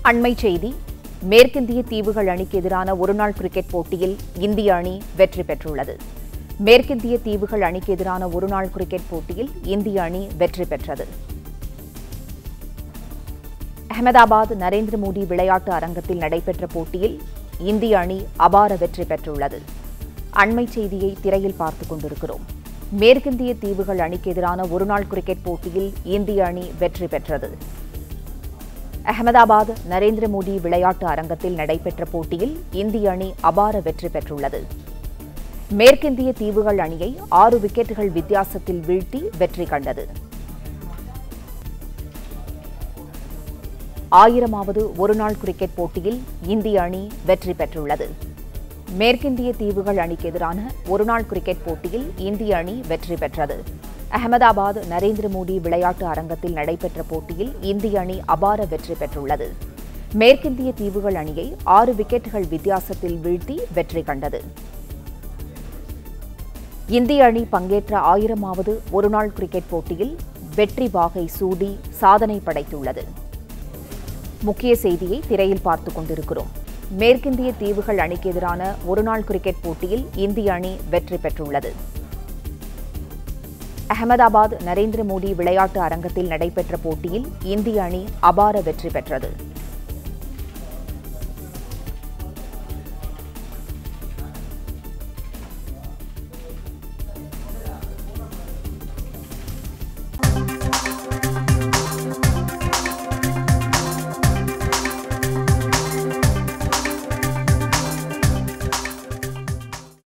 அண்மை செய்தி மேற்கிந்திய தீவுகள் அணிக்கு எதிரான ஒருநாள் கிரிக்கெட் போட்டியில் இந்திய அணி வெற்றி பெற்றுள்ளது. மேற்கிந்திய தீவுகள் அணிக்கு எதிரான ஒருநாள் கிரிக்கெட் போட்டியில் இந்திய அணி வெற்றி பெற்றது. அகமதாபாத் நரேந்திர மோடி விளையாட்டு அரங்கத்தில் நடைபெற்ற போட்டியில் இந்திய அணி அபார வெற்றி பெற்றுள்ளது. அண்மை செய்தியை திரையில் பார்த்துக் கொண்டிருக்கிறோம். மேற்கிந்திய தீவுகள் அணிக்கு எதிரான ஒருநாள் கிரிக்கெட் போட்டியில் இந்திய அணி வெற்றி பெற்றது. அகமதாபாத் நரேந்திர மோடி விளையாட்டு அரங்கத்தில் நடைபெற்ற போட்டியில் இந்திய அணி அபார வெற்றி பெற்றுள்ளது. மேற்கிந்திய தீவுகள் அணியை 6 விக்கெட்டுகள் வித்தியாசத்தில் வீழ்த்தி வெற்றி கண்டது. 1000வது ஒருநாள் கிரிக்கெட் போட்டியில் இந்திய அணி வெற்றி பெற்றுள்ளது. மேற்கிந்திய தீவுகள் அணிக்கு எதிரான ஒருநாள் கிரிக்கெட் போட்டியில் இந்திய அணி வெற்றி பெற்றது. அகமதாபாத் நரேந்திர மோடி விளையாட்டு அரங்கத்தில் நடைபெற்ற போட்டியில் இந்திய அணி அபார வெற்றி பெற்றுள்ளது. மேற்கிந்திய தீவுகள் அணியை 6 விக்கெட்டுகள் வித்தியாசத்தில் வீழ்த்தி வெற்றி கண்டது. இந்திய அணி பங்கேற்ற 1000வது ஒருநாள் கிரிக்கெட் போட்டியில் வெற்றி வாகை சூடி சாதனை படைத்துள்ளது. முக்கிய செய்தியை திரையில் பார்த்துக் கொண்டிருக்கிறோம். மேற்கிந்திய தீவுகள் அணிக்கு எதிரான ஒருநாள் கிரிக்கெட் போட்டியில் இந்திய அணி வெற்றி பெற்றுள்ளது. அகமதாபாத் நரேந்திர மோடி விளையாட்டு அரங்கத்தில் நடைபெற்ற போட்டியில் இந்திய அணி அபார வெற்றி பெற்றது.